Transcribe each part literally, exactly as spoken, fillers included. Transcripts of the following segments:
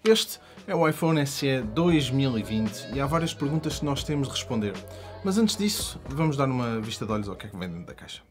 Este é o iPhone S E dois mil e vinte e há várias perguntas que nós temos de responder. Mas antes disso, vamos dar uma vista de olhos ao que é que vem dentro da caixa.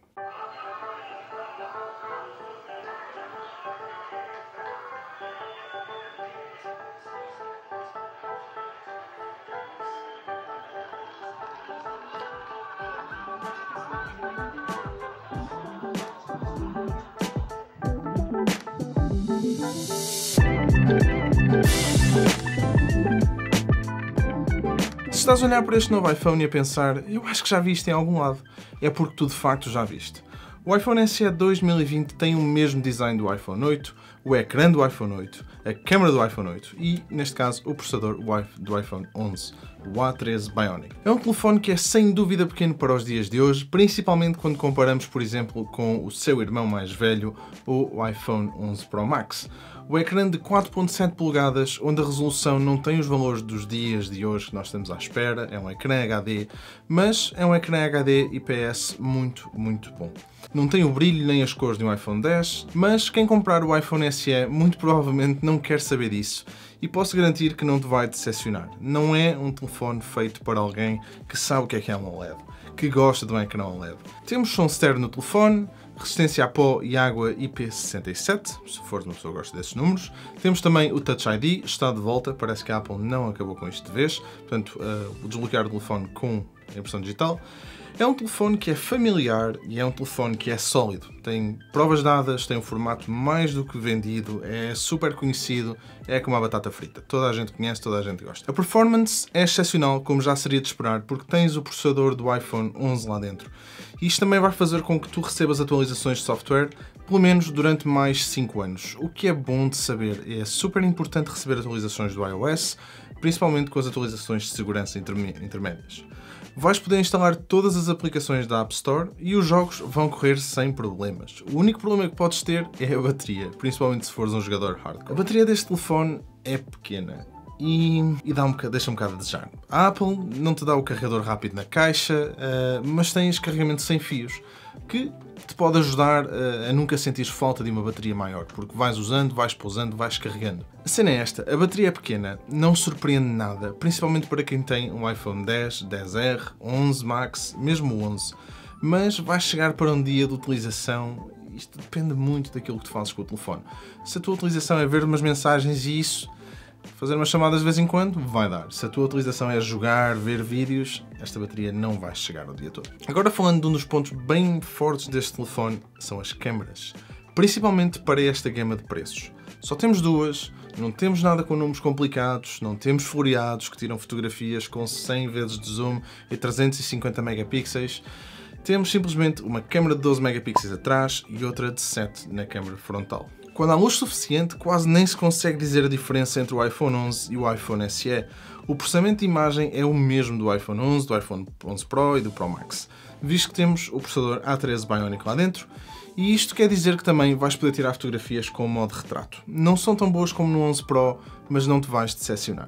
Se estás a olhar para este novo iPhone e a pensar, eu acho que já viste em algum lado, é porque tu de facto já viste. O iPhone S E dois mil e vinte tem o mesmo design do iPhone oito, o ecrã do iPhone oito, a câmera do iPhone oito e, neste caso, o processador do iPhone onze, o A treze Bionic. É um telefone que é sem dúvida pequeno para os dias de hoje, principalmente quando comparamos, por exemplo, com o seu irmão mais velho, o iPhone onze Pro Max. O ecrã de quatro vírgula sete polegadas, onde a resolução não tem os valores dos dias de hoje que nós estamos à espera, é um ecrã H D, mas é um ecrã H D I P S muito, muito bom. Não tem o brilho nem as cores de um iPhone dez, mas quem comprar o iPhone S E muito provavelmente não quer saber disso e posso garantir que não te vai decepcionar. Não é um telefone feito para alguém que sabe o que é que é um O L E D, que gosta de um ecrã O L E D. Temos som externo no telefone, resistência a pó e água I P sessenta e sete, se fores uma pessoa que gosta desses números. Temos também o Touch I D, está de volta, parece que a Apple não acabou com isto de vez, portanto, uh, o desbloquear o telefone com a impressão digital. É um telefone que é familiar e é um telefone que é sólido. Tem provas dadas, tem um formato mais do que vendido, é super conhecido, é como a batata frita. Toda a gente conhece, toda a gente gosta. A performance é excepcional, como já seria de esperar, porque tens o processador do iPhone onze lá dentro. Isto também vai fazer com que tu recebas atualizações de software, pelo menos durante mais cinco anos. O que é bom de saber, é super importante receber atualizações do iOS, principalmente com as atualizações de segurança intermédias. Vais poder instalar todas as aplicações da App Store e os jogos vão correr sem problemas. O único problema que podes ter é a bateria, principalmente se fores um jogador hardcore. A bateria deste telefone é pequena e, e dá um bocado, deixa um bocado a desejar. A Apple não te dá o carregador rápido na caixa, uh, mas tens carregamento sem fios, que te pode ajudar a, a nunca sentir falta de uma bateria maior, porque vais usando, vais pousando, vais carregando. A cena é esta, a bateria é pequena, não surpreende nada, principalmente para quem tem um iPhone dez, dez R, onze Max, mesmo o onze, mas vai chegar para um dia de utilização, isto depende muito daquilo que tu fazes com o telefone. Se a tua utilização é ver umas mensagens e isso, fazer umas chamadas de vez em quando, vai dar. Se a tua utilização é jogar, ver vídeos, esta bateria não vai chegar o dia todo. Agora falando de um dos pontos bem fortes deste telefone, são as câmaras. Principalmente para esta gama de preços. Só temos duas, não temos nada com números complicados, não temos floreados que tiram fotografias com cem vezes de zoom e trezentos e cinquenta megapixels. Temos simplesmente uma câmera de doze megapixels atrás e outra de sete na câmera frontal. Quando há luz suficiente, quase nem se consegue dizer a diferença entre o iPhone onze e o iPhone S E. O processamento de imagem é o mesmo do iPhone onze, do iPhone onze Pro e do Pro Max, visto que temos o processador A treze Bionic lá dentro, e isto quer dizer que também vais poder tirar fotografias com o modo retrato. Não são tão boas como no onze Pro, mas não te vais decepcionar.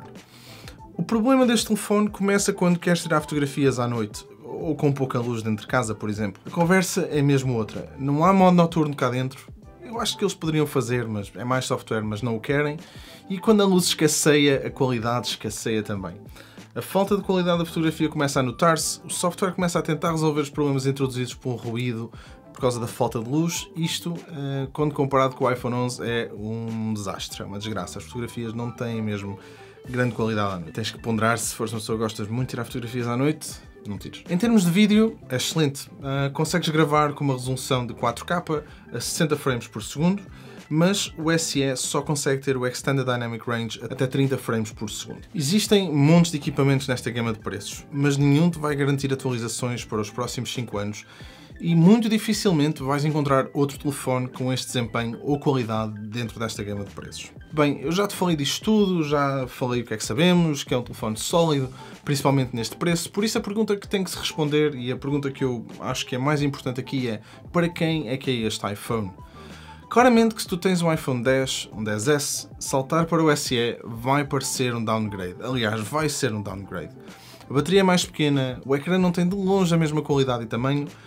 O problema deste telefone começa quando queres tirar fotografias à noite, ou com pouca luz dentro de casa, por exemplo. A conversa é mesmo outra. Não há modo noturno cá dentro. Eu acho que eles poderiam fazer, mas é mais software, mas não o querem. E quando a luz escasseia, a qualidade escasseia também. A falta de qualidade da fotografia começa a notar-se, o software começa a tentar resolver os problemas introduzidos por ruído, por causa da falta de luz. Isto, quando comparado com o iPhone onze, é um desastre, é uma desgraça. As fotografias não têm mesmo grande qualidade à noite. Tens que ponderar, se fores uma pessoa que gostas muito de tirar fotografias à noite, não tires. Em termos de vídeo, é excelente. Uh, consegues gravar com uma resolução de quatro K a sessenta frames por segundo, mas o S E só consegue ter o Extended Dynamic Range até trinta frames por segundo. Existem montes de equipamentos nesta gama de preços, mas nenhum te vai garantir atualizações para os próximos cinco anos e muito dificilmente vais encontrar outro telefone com este desempenho ou qualidade dentro desta gama de preços. Bem, eu já te falei disto tudo, já falei o que é que sabemos, que é um telefone sólido, principalmente neste preço, por isso a pergunta que tem que se responder e a pergunta que eu acho que é mais importante aqui é: para quem é que é este iPhone? Claramente que se tu tens um iPhone dez, um dez S, saltar para o S E vai parecer um downgrade. Aliás, vai ser um downgrade. A bateria é mais pequena, o ecrã não tem de longe a mesma qualidade e tamanho,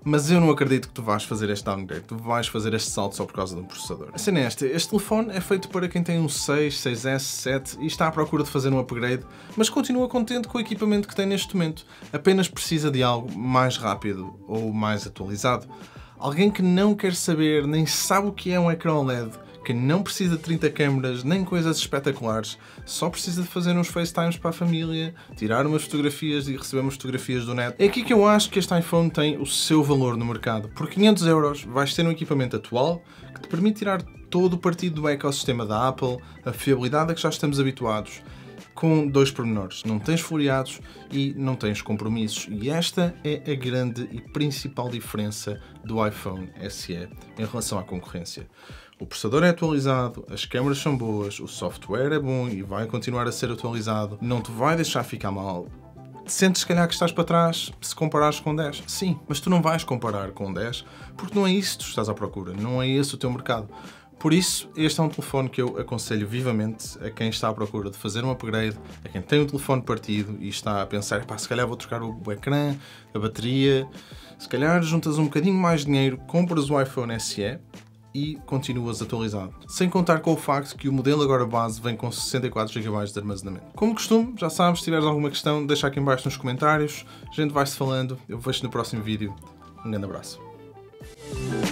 Mas eu não acredito que tu vais fazer este downgrade, tu vais fazer este salto só por causa de um processador. A cena é esta, este telefone é feito para quem tem um seis, seis S, sete e está à procura de fazer um upgrade, mas continua contente com o equipamento que tem neste momento. Apenas precisa de algo mais rápido ou mais atualizado. Alguém que não quer saber, nem sabe o que é um ecrã O L E D, que não precisa de trinta câmaras, nem coisas espetaculares, só precisa de fazer uns FaceTimes para a família, tirar umas fotografias e receber umas fotografias do net. É aqui que eu acho que este iPhone tem o seu valor no mercado. Por quinhentos euros vais ter um equipamento atual que te permite tirar todo o partido do ecossistema da Apple, a fiabilidade a que já estamos habituados, com dois pormenores. Não tens floreados e não tens compromissos. E esta é a grande e principal diferença do iPhone S E em relação à concorrência. O processador é atualizado, as câmaras são boas, o software é bom e vai continuar a ser atualizado, não te vai deixar ficar mal. Sentes, se calhar, que estás para trás se comparares com dez? Sim, mas tu não vais comparar com dez porque não é isso que tu estás à procura, não é esse o teu mercado. Por isso, este é um telefone que eu aconselho vivamente a quem está à procura de fazer um upgrade, a quem tem o telefone partido e está a pensar, pá, se calhar vou trocar o ecrã, a bateria, se calhar juntas um bocadinho mais de dinheiro, compras o iPhone S E e continuas atualizado. Sem contar com o facto que o modelo agora base vem com sessenta e quatro gigabytes de armazenamento. Como costume, já sabes, se tiveres alguma questão, deixa aqui em baixo nos comentários, a gente vai-se falando, eu vejo-te no próximo vídeo. Um grande abraço.